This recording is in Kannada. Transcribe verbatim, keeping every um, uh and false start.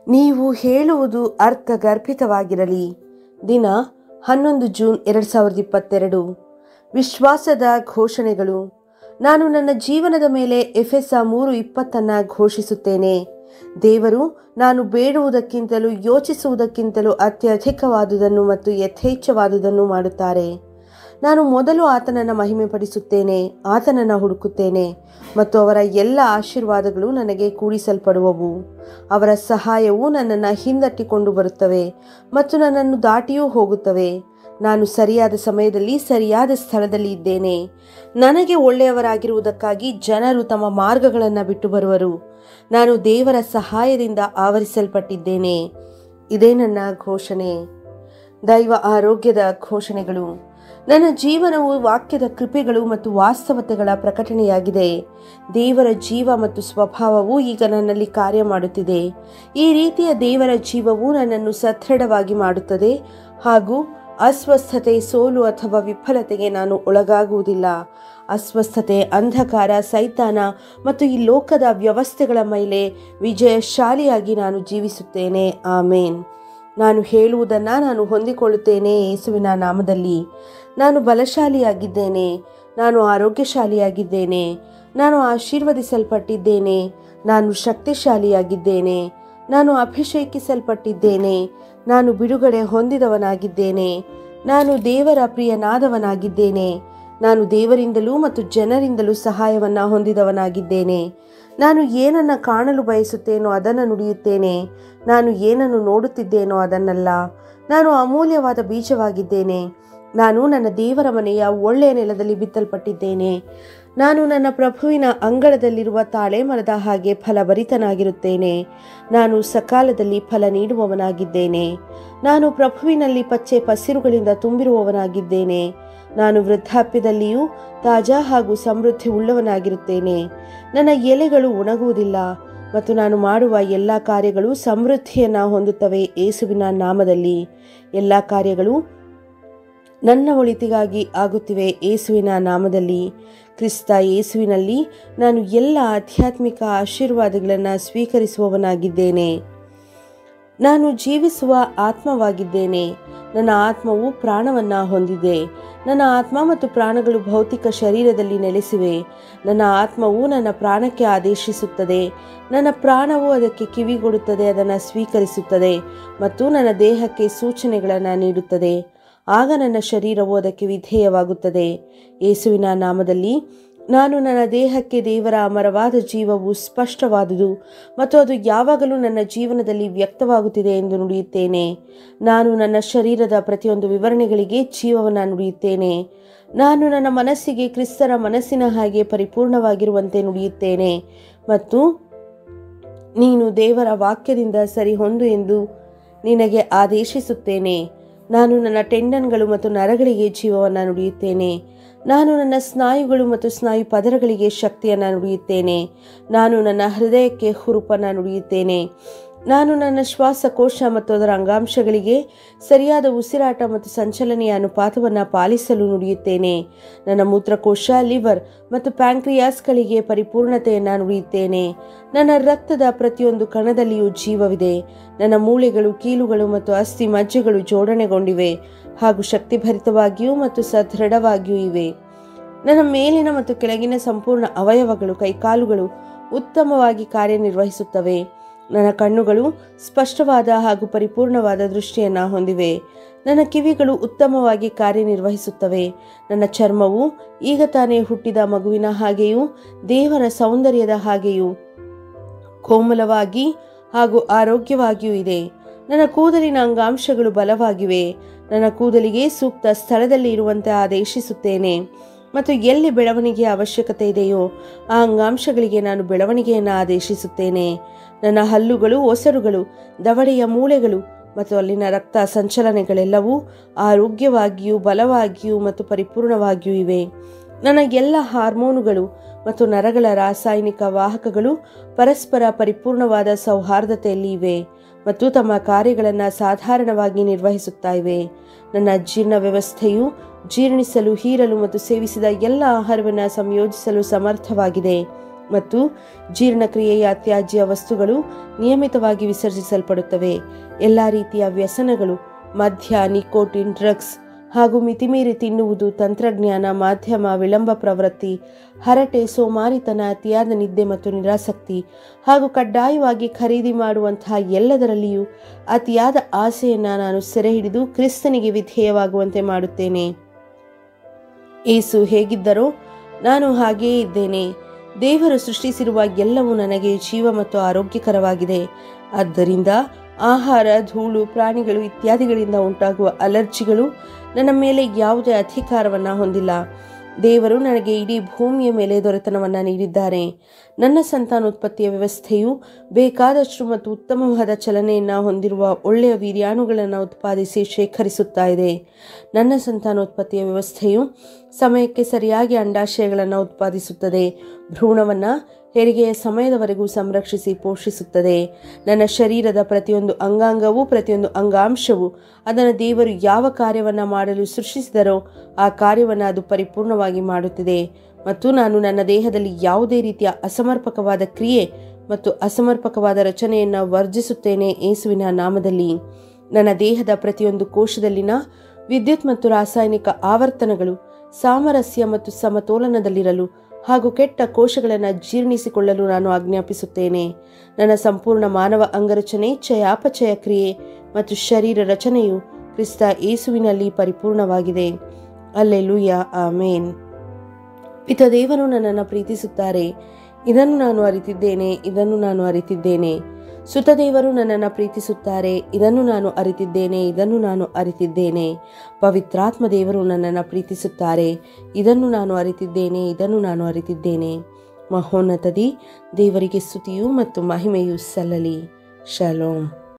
ನೀವು ಹೇಳುವುದು ಅರ್ಥಗರ್ಭಿತವಾಗಿರಲಿ. ದಿನ ಹನ್ನೊಂದು ಜೂನ್ ಎರಡು ಸಾವಿರದ ಇಪ್ಪತ್ತೆರಡು. ವಿಶ್ವಾಸದ ಘೋಷಣೆಗಳು. ನಾನು ನನ್ನ ಜೀವನದ ಮೇಲೆ ಎಫೆಸ ಮೂರು ಇಪ್ಪತ್ತನ್ನು ಘೋಷಿಸುತ್ತೇನೆ. ದೇವರು ನಾನು ಬೇಡುವುದಕ್ಕಿಂತಲೂ ಯೋಚಿಸುವುದಕ್ಕಿಂತಲೂ ಅತ್ಯಧಿಕವಾದುದನ್ನು ಮತ್ತು ಯಥೇಚ್ಛವಾದುದನ್ನು ಮಾಡುತ್ತಾರೆ. ನಾನು ಮೊದಲು ಆತನನ್ನು ಮಹಿಮೆಪಡಿಸುತ್ತೇನೆ, ಆತನನ್ನು ಹುಡುಕುತ್ತೇನೆ ಮತ್ತು ಅವರ ಎಲ್ಲ ಆಶೀರ್ವಾದಗಳು ನನಗೆ ಕೂಡಿಸಲ್ಪಡುವವು. ಅವರ ಸಹಾಯವು ನನ್ನನ್ನು ಹಿಂದಟ್ಟಿಕೊಂಡು ಬರುತ್ತವೆ ಮತ್ತು ನನ್ನನ್ನು ದಾಟಿಯೂ ಹೋಗುತ್ತವೆ. ನಾನು ಸರಿಯಾದ ಸಮಯದಲ್ಲಿ ಸರಿಯಾದ ಸ್ಥಳದಲ್ಲಿ ಇದ್ದೇನೆ. ನನಗೆ ಒಳ್ಳೆಯವರಾಗಿರುವುದಕ್ಕಾಗಿ ಜನರು ತಮ್ಮ ಮಾರ್ಗಗಳನ್ನು ಬಿಟ್ಟು ಬರುವರು. ನಾನು ದೇವರ ಸಹಾಯದಿಂದ ಆವರಿಸಲ್ಪಟ್ಟಿದ್ದೇನೆ. ಇದೇ ನನ್ನ ಘೋಷಣೆ. ದೈವ ಆರೋಗ್ಯದ ಘೋಷಣೆಗಳು. ನನ್ನ ಜೀವನವು ವಾಕ್ಯದ ಕೃಪೆಗಳು ಮತ್ತು ವಾಸ್ತವತೆಗಳ ಪ್ರಕಟಣೆಯಾಗಿದೆ. ದೇವರ ಜೀವ ಮತ್ತು ಸ್ವಭಾವವು ಈಗ ನನ್ನಲ್ಲಿ ಕಾರ್ಯ ಮಾಡುತ್ತಿದೆ. ಈ ರೀತಿಯ ದೇವರ ಜೀವವು ನನ್ನನ್ನು ಸದೃಢವಾಗಿ ಮಾಡುತ್ತದೆ ಹಾಗೂ ಅಸ್ವಸ್ಥತೆ, ಸೋಲು ಅಥವಾ ವಿಫಲತೆಗೆ ನಾನು ಒಳಗಾಗುವುದಿಲ್ಲ. ಅಸ್ವಸ್ಥತೆ, ಅಂಧಕಾರ, ಸೈತಾನ ಮತ್ತು ಈ ಲೋಕದ ವ್ಯವಸ್ಥೆಗಳ ಮೇಲೆ ವಿಜಯಶಾಲಿಯಾಗಿ ನಾನು ಜೀವಿಸುತ್ತೇನೆ. ಆಮೇನ್. ನಾನು ಹೇಳುವುದನ್ನು ನಾನು ಹೊಂದಿಕೊಳ್ಳುತ್ತೇನೆ. ಯೇಸುವಿನ ನಾಮದಲ್ಲಿ ನಾನು ಬಲಶಾಲಿಯಾಗಿದ್ದೇನೆ. ನಾನು ಆರೋಗ್ಯಶಾಲಿಯಾಗಿದ್ದೇನೆ. ನಾನು ಆಶೀರ್ವದಿಸಲ್ಪಟ್ಟಿದ್ದೇನೆ. ನಾನು ಶಕ್ತಿಶಾಲಿಯಾಗಿದ್ದೇನೆ. ನಾನು ಅಭಿಷೇಕಿಸಲ್ಪಟ್ಟಿದ್ದೇನೆ. ನಾನು ಬಿಡುಗಡೆ ಹೊಂದಿದವನಾಗಿದ್ದೇನೆ. ನಾನು ದೇವರ ಪ್ರಿಯನಾದವನಾಗಿದ್ದೇನೆ. ನಾನು ದೇವರಿಂದಲೂ ಮತ್ತು ಜನರಿಂದಲೂ ಸಹಾಯವನ್ನು ಹೊಂದಿದವನಾಗಿದ್ದೇನೆ. ನಾನು ಏನನ್ನು ಕಾಣಲು ಬಯಸುತ್ತೇನೋ ಅದನ್ನು ನುಡಿಯುತ್ತೇನೆ. ನಾನು ಏನನ್ನು ನೋಡುತ್ತಿದ್ದೇನೋ ಅದನ್ನಲ್ಲ. ನಾನು ಅಮೂಲ್ಯವಾದ ಬೀಜವಾಗಿದ್ದೇನೆ. ನಾನು ನನ್ನ ದೇವರ ಮನೆಯ ಒಳ್ಳೆಯ ನೆಲದಲ್ಲಿ ಬಿತ್ತಲ್ಪಟ್ಟಿದ್ದೇನೆ. ನಾನು ನನ್ನ ಪ್ರಭುವಿನ ಅಂಗಳದಲ್ಲಿರುವ ತಾಳೆ ಮರದ ಹಾಗೆ ಫಲಭರಿತನಾಗಿರುತ್ತೇನೆ. ನಾನು ಸಕಾಲದಲ್ಲಿ ಫಲ ನೀಡುವವನಾಗಿದ್ದೇನೆ. ನಾನು ಪ್ರಭುವಿನಲ್ಲಿ ಪಚ್ಚೆ ಪಸಿರುಗಳಿಂದ ತುಂಬಿರುವವನಾಗಿದ್ದೇನೆ. ನಾನು ವೃದ್ಧಾಪ್ಯದಲ್ಲಿಯೂ ತಾಜಾ ಹಾಗೂ ಸಮೃದ್ಧಿ ಉಳ್ಳವನಾಗಿರುತ್ತೇನೆ. ನನ್ನ ಎಲೆಗಳು ಒಣಗುವುದಿಲ್ಲ ಮತ್ತು ನಾನು ಮಾಡುವ ಎಲ್ಲ ಕಾರ್ಯಗಳು ಸಮೃದ್ಧಿಯನ್ನು ಹೊಂದುತ್ತವೆ. ಯೇಸುವಿನ ನಾಮದಲ್ಲಿ ಎಲ್ಲ ಕಾರ್ಯಗಳು ನನ್ನ ಒಳಿತಿಗಾಗಿ ಆಗುತ್ತಿವೆ. ಯೇಸುವಿನ ನಾಮದಲ್ಲಿ ಕ್ರಿಸ್ತ ಯೇಸುವಿನಲ್ಲಿ ನಾನು ಎಲ್ಲ ಆಧ್ಯಾತ್ಮಿಕ ಆಶೀರ್ವಾದಗಳನ್ನು ಸ್ವೀಕರಿಸುವವನಾಗಿದ್ದೇನೆ. ನಾನು ಜೀವಿಸುವ ಆತ್ಮವಾಗಿದ್ದೇನೆ. ನನ್ನ ಆತ್ಮವು ಪ್ರಾಣವನ್ನು ಹೊಂದಿದೆ. ನನ್ನ ಆತ್ಮ ಮತ್ತು ಪ್ರಾಣಗಳು ಭೌತಿಕ ಶರೀರದಲ್ಲಿ ನೆಲೆಸಿವೆ. ನನ್ನ ಆತ್ಮವು ನನ್ನ ಪ್ರಾಣಕ್ಕೆ ಆದೇಶಿಸುತ್ತದೆ. ನನ್ನ ಪ್ರಾಣವು ಅದಕ್ಕೆ ಕಿವಿಗೊಡುತ್ತದೆ, ಅದನ್ನು ಸ್ವೀಕರಿಸುತ್ತದೆ ಮತ್ತು ನನ್ನ ದೇಹಕ್ಕೆ ಸೂಚನೆಗಳನ್ನು ನೀಡುತ್ತದೆ. ಆಗ ನನ್ನ ಶರೀರವು ಅದಕ್ಕೆ ವಿಧೇಯವಾಗುತ್ತದೆ. ಯೇಸುವಿನ ನಾಮದಲ್ಲಿ ನಾನು ನನ್ನ ದೇಹಕ್ಕೆ ದೇವರ ಅಮರವಾದ ಜೀವವು ಸ್ಪಷ್ಟವಾದುದು ಮತ್ತು ಅದು ಯಾವಾಗಲೂ ನನ್ನ ಜೀವನದಲ್ಲಿ ವ್ಯಕ್ತವಾಗುತ್ತಿದೆ ಎಂದು ನುಡಿಯುತ್ತೇನೆ. ನಾನು ನನ್ನ ಶರೀರದ ಪ್ರತಿಯೊಂದು ವಿವರಣೆಗಳಿಗೆ ಜೀವವನ್ನು ನುಡಿಯುತ್ತೇನೆ. ನಾನು ನನ್ನ ಮನಸ್ಸಿಗೆ ಕ್ರಿಸ್ತರ ಮನಸ್ಸಿನ ಹಾಗೆ ಪರಿಪೂರ್ಣವಾಗಿರುವಂತೆ ನುಡಿಯುತ್ತೇನೆ ಮತ್ತು ನೀನು ದೇವರ ವಾಕ್ಯದಿಂದ ಸರಿಹೊಂದು ಎಂದು ನಿನಗೆ ಆದೇಶಿಸುತ್ತೇನೆ. ನಾನು ನನ್ನ ಟೆಂಡನ್ಗಳು ಮತ್ತು ನರಗಳಿಗೆ ಜೀವವನ್ನು ನುಡಿಯುತ್ತೇನೆ. ನಾನು ನನ್ನ ಸ್ನಾಯುಗಳು ಮತ್ತು ಸ್ನಾಯು ಪದರಗಳಿಗೆ ಶಕ್ತಿಯನ್ನು ನುಡಿಯುತ್ತೇನೆ. ನಾನು ನನ್ನ ಹೃದಯಕ್ಕೆ ಹುರುಪನ್ನು ನುಡಿಯುತ್ತೇನೆ. ನಾನು ನನ್ನ ಶ್ವಾಸಕೋಶ ಮತ್ತು ಅದರ ಅಂಗಾಂಶಗಳಿಗೆ ಸರಿಯಾದ ಉಸಿರಾಟ ಮತ್ತು ಸಂಚಲನೆಯ ಅನುಪಾತವನ್ನು ಪಾಲಿಸಲು ನುಡಿಯುತ್ತೇನೆ. ನನ್ನ ಮೂತ್ರಕೋಶ, ಲಿವರ್ ಮತ್ತು ಪ್ಯಾಂಕ್ರಿಯಾಸ್ಗಳಿಗೆ ಪರಿಪೂರ್ಣತೆಯನ್ನು ನುಡಿಯುತ್ತೇನೆ. ನನ್ನ ರಕ್ತದ ಪ್ರತಿಯೊಂದು ಕಣದಲ್ಲಿಯೂ ಜೀವವಿದೆ. ನನ್ನ ಮೂಳೆಗಳು, ಕೀಲುಗಳು ಮತ್ತು ಅಸ್ಥಿ ಮಜ್ಜೆಗಳು ಜೋಡಣೆಗೊಂಡಿವೆ ಹಾಗೂ ಶಕ್ತಿಭರಿತವಾಗಿಯೂ ಮತ್ತು ಸದೃಢವಾಗಿಯೂ ಇವೆ. ನನ್ನ ಮೇಲಿನ ಮತ್ತು ಕೆಳಗಿನ ಸಂಪೂರ್ಣ ಅವಯವಗಳು, ಕೈಕಾಲುಗಳು ಉತ್ತಮವಾಗಿ ಕಾರ್ಯನಿರ್ವಹಿಸುತ್ತವೆ. ನನ್ನ ಕಣ್ಣುಗಳು ಸ್ಪಷ್ಟವಾದ ಹಾಗೂ ಪರಿಪೂರ್ಣವಾದ ದೃಷ್ಟಿಯನ್ನು ಹೊಂದಿವೆ. ನನ್ನ ಕಿವಿಗಳು ಉತ್ತಮವಾಗಿ ಕಾರ್ಯನಿರ್ವಹಿಸುತ್ತವೆ. ನನ್ನ ಚರ್ಮವು ಈಗ ತಾನೇ ಹುಟ್ಟಿದ ಮಗುವಿನ ಹಾಗೆಯೂ ದೇವರ ಸೌಂದರ್ಯದ ಹಾಗೆಯೂ ಕೋಮಲವಾಗಿ ಹಾಗೂ ಆರೋಗ್ಯವಾಗಿಯೂ ಇದೆ. ನನ್ನ ಕೂದಲಿನ ಅಂಗಾಂಶಗಳು ಬಲವಾಗಿವೆ. ನನ್ನ ಕೂದಲಿಗೆ ಸೂಕ್ತ ಸ್ಥಳದಲ್ಲಿ ಇರುವಂತೆ ಆದೇಶಿಸುತ್ತೇನೆ ಮತ್ತು ಎಲ್ಲಿ ಬೆಳವಣಿಗೆಯ ಅವಶ್ಯಕತೆ ಇದೆಯೋ ಆ ಅಂಗಾಂಶಗಳಿಗೆ ನಾನು ಬೆಳವಣಿಗೆಯನ್ನು ಆದೇಶಿಸುತ್ತೇನೆ. ನನ್ನ ಹಲ್ಲುಗಳು, ಒಸರುಗಳು, ದವಡೆಯ ಮೂಳೆಗಳು ಮತ್ತು ಅಲ್ಲಿನ ರಕ್ತ ಸಂಚಲನೆಗಳೆಲ್ಲವೂ ಆರೋಗ್ಯವಾಗಿಯೂ ಬಲವಾಗಿಯೂ ಮತ್ತು ಪರಿಪೂರ್ಣವಾಗಿಯೂ ಇವೆ. ನನ್ನ ಎಲ್ಲ ಹಾರ್ಮೋನುಗಳು ಮತ್ತು ನರಗಳ ರಾಸಾಯನಿಕ ವಾಹಕಗಳು ಪರಸ್ಪರ ಪರಿಪೂರ್ಣವಾದ ಸೌಹಾರ್ದತೆಯಲ್ಲಿ ಇವೆ ಮತ್ತು ತಮ್ಮ ಕಾರ್ಯಗಳನ್ನು ಸಾಧಾರಣವಾಗಿ ನಿರ್ವಹಿಸುತ್ತಾ ಇವೆ. ನನ್ನ ಜೀರ್ಣ ವ್ಯವಸ್ಥೆಯು ಜೀರ್ಣಿಸಲು, ಹೀರಲು ಮತ್ತು ಸೇವಿಸಿದ ಎಲ್ಲ ಆಹಾರವನ್ನು ಸಂಯೋಜಿಸಲು ಸಮರ್ಥವಾಗಿದೆ. ಮತ್ತು ಜೀರ್ಣಕ್ರಿಯೆಯ ತ್ಯಾಜ್ಯ ವಸ್ತುಗಳು ನಿಯಮಿತವಾಗಿ ವಿಸರ್ಜಿಸಲ್ಪಡುತ್ತವೆ. ಎಲ್ಲ ರೀತಿಯ ವ್ಯಸನಗಳು, ಮದ್ಯ, ನಿಕೋಟಿನ್, ಡ್ರಗ್ಸ್ ಹಾಗೂ ಮಿತಿಮೀರಿ ತಿನ್ನುವುದು, ತಂತ್ರಜ್ಞಾನ, ಮಾಧ್ಯಮ, ವಿಳಂಬ ಪ್ರವೃತ್ತಿ, ಹರಟೆ, ಸೋಮಾರಿತನ, ಅತಿಯಾದ ನಿದ್ದೆ ಮತ್ತು ನಿರಾಸಕ್ತಿ ಹಾಗೂ ಕಡ್ಡಾಯವಾಗಿ ಖರೀದಿ ಮಾಡುವಂತಹ ಎಲ್ಲದರಲ್ಲಿಯೂ ಅತಿಯಾದ ಆಸೆಯನ್ನು ನಾನು ಸೆರೆ ಹಿಡಿದು ಕ್ರಿಸ್ತನಿಗೆ ವಿಧೇಯವಾಗುವಂತೆ ಮಾಡುತ್ತೇನೆ. ಯೇಸು ಹೇಗಿದ್ದರೋ ನಾನು ಹಾಗೆಯೇ ಇದ್ದೇನೆ. ದೇವರು ಸೃಷ್ಟಿಸಿರುವ ಎಲ್ಲವೂ ನನಗೆ ಜೀವ ಮತ್ತು ಆರೋಗ್ಯಕರವಾಗಿದೆ. ಆದ್ದರಿಂದ ಆಹಾರ, ಧೂಳು, ಪ್ರಾಣಿಗಳು ಇತ್ಯಾದಿಗಳಿಂದ ಉಂಟಾಗುವ ಅಲರ್ಜಿಗಳು ನನ್ನ ಮೇಲೆ ಯಾವುದೇ ಅಧಿಕಾರವನ್ನು ಹೊಂದಿಲ್ಲ. ದೇವರು ನನಗೆ ಇಡೀ ಭೂಮಿಯ ಮೇಲೆ ದೊರೆತನವನ್ನು ನೀಡಿದ್ದಾರೆ. ನನ್ನ ಸಂತಾನೋತ್ಪತ್ತಿಯ ವ್ಯವಸ್ಥೆಯು ಬೇಕಾದಷ್ಟು ಮತ್ತು ಉತ್ತಮವಾದ ಚಲನೆಯನ್ನು ಹೊಂದಿರುವ ಒಳ್ಳೆಯ ವೀರ್ಯಾಣುಗಳನ್ನು ಉತ್ಪಾದಿಸಿ ಶೇಖರಿಸುತ್ತಾ ಇದೆ. ನನ್ನ ಸಂತಾನೋತ್ಪತ್ತಿಯ ವ್ಯವಸ್ಥೆಯು ಸಮಯಕ್ಕೆ ಸರಿಯಾಗಿ ಅಂಡಾಶಯಗಳನ್ನು ಉತ್ಪಾದಿಸುತ್ತದೆ. ಭ್ರೂಣವನ್ನು ಹೆರಿಗೆಯ ಸಮಯದವರೆಗೂ ಸಂರಕ್ಷಿಸಿ ಪೋಷಿಸುತ್ತದೆ. ನನ್ನ ಶರೀರದ ಪ್ರತಿಯೊಂದು ಅಂಗಾಂಗವೂ ಪ್ರತಿಯೊಂದು ಅಂಗಾಂಶವೂ ಅದನ್ನು ದೇವರು ಯಾವ ಕಾರ್ಯವನ್ನು ಮಾಡಲು ಸೃಷ್ಟಿಸಿದರೋ ಆ ಕಾರ್ಯವನ್ನು ಅದು ಪರಿಪೂರ್ಣವಾಗಿ ಮಾಡುತ್ತಿದೆ. ಮತ್ತು ನಾನು ನನ್ನ ದೇಹದಲ್ಲಿ ಯಾವುದೇ ರೀತಿಯ ಅಸಮರ್ಪಕವಾದ ಕ್ರಿಯೆ ಮತ್ತು ಅಸಮರ್ಪಕವಾದ ರಚನೆಯನ್ನು ವರ್ಜಿಸುತ್ತೇನೆ ಯೇಸುವಿನ ನಾಮದಲ್ಲಿ. ನನ್ನ ದೇಹದ ಪ್ರತಿಯೊಂದು ಕೋಶದಲ್ಲಿನ ವಿದ್ಯುತ್ ಮತ್ತು ರಾಸಾಯನಿಕ ಆವರ್ತನಗಳು ಸಾಮರಸ್ಯ ಮತ್ತು ಸಮತೋಲನದಲ್ಲಿರಲು ಹಾಗೂ ಕೆಟ್ಟ ಕೋಶಗಳನ್ನು ಜೀರ್ಣಿಸಿಕೊಳ್ಳಲು ನಾನು ಆಜ್ಞಾಪಿಸುತ್ತೇನೆ. ನನ್ನ ಸಂಪೂರ್ಣ ಮಾನವ ಅಂಗರಚನೆ, ಚಯಾಪಚಯ ಕ್ರಿಯೆ ಮತ್ತು ಶರೀರ ರಚನೆಯು ಕ್ರಿಸ್ತ ಯೇಸುವಿನಲ್ಲಿ ಪರಿಪೂರ್ಣವಾಗಿದೆ. ಹಲ್ಲೆಲೂಯಾ, ಆಮೇನ್. ಪಿತದೇವರು ನನ್ನನ್ನು ಪ್ರೀತಿಸುತ್ತಾರೆ, ಇದನ್ನು ನಾನು ಅರಿತಿದ್ದೇನೆ ಇದನ್ನು ನಾನು ಅರಿತಿದ್ದೇನೆ. ಸುತದೇವರು ನನ್ನನ್ನು ಪ್ರೀತಿಸುತ್ತಾರೆ, ಇದನ್ನು ನಾನು ಅರಿತಿದ್ದೇನೆ ಇದನ್ನು ನಾನು ಅರಿತಿದ್ದೇನೆ. ಪವಿತ್ರಾತ್ಮ ದೇವರು ನನ್ನನ್ನು ಪ್ರೀತಿಸುತ್ತಾರೆ, ಇದನ್ನು ನಾನು ಅರಿತಿದ್ದೇನೆ ಇದನ್ನು ನಾನು ಅರಿತಿದ್ದೇನೆ. ಮಹೋನ್ನತದಿ ದೇವರಿಗೆ ಸ್ತುತಿಯು ಮತ್ತು ಮಹಿಮೆಯು ಸಲ್ಲಲಿ. ಶಲೋಮ್.